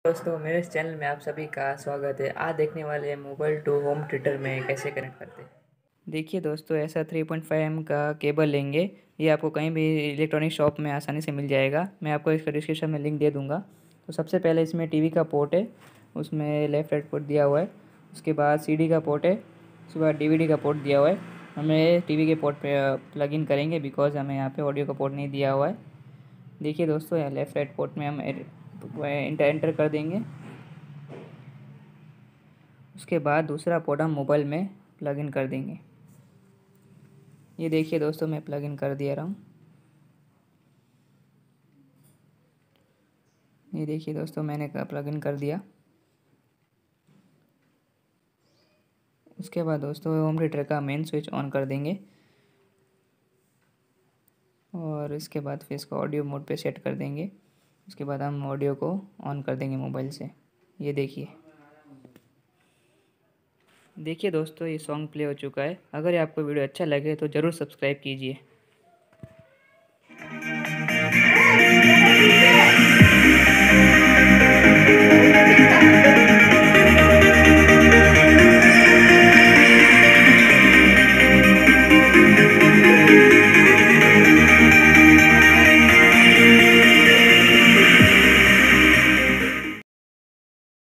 दोस्तों, मेरे इस चैनल में आप सभी का स्वागत है। आज देखने वाले हैं मोबाइल टू होम थिएटर में कैसे कनेक्ट करते हैं। देखिए दोस्तों, ऐसा 3.5 का केबल लेंगे। ये आपको कहीं भी इलेक्ट्रॉनिक शॉप में आसानी से मिल जाएगा। मैं आपको इसका डिस्क्रिप्शन में लिंक दे दूँगा। तो सबसे पहले इसमें टीवी का पोर्ट है, उसमें लेफ़्ट राइट पोर्ट दिया हुआ है। उसके बाद सीडी का पोर्ट है, उसके बाद डीवीडी का पोर्ट दिया हुआ है। हमें टीवी के पोर्ट पे प्लग इन करेंगे बिकॉज़ हमें यहाँ पे ऑडियो का पोर्ट नहीं दिया हुआ है। देखिए दोस्तों, यहाँ लेफ़्ट राइट पोर्ट में हम एंटर कर देंगे। उसके बाद दूसरा पोर्ट हम मोबाइल में प्लग इन कर देंगे। ये देखिए दोस्तों, मैं प्लग इन कर दिया रहा हूँ। ये देखिए दोस्तों, मैंने प्लग इन कर दिया। उसके बाद दोस्तों होम थिएटर का मेन स्विच ऑन कर देंगे और इसके बाद फिर इसको ऑडियो मोड पे सेट कर देंगे। उसके बाद हम ऑडियो को ऑन कर देंगे मोबाइल से। ये देखिए दोस्तों, ये सॉन्ग प्ले हो चुका है। अगर आपको वीडियो अच्छा लगे तो ज़रूर सब्सक्राइब कीजिए।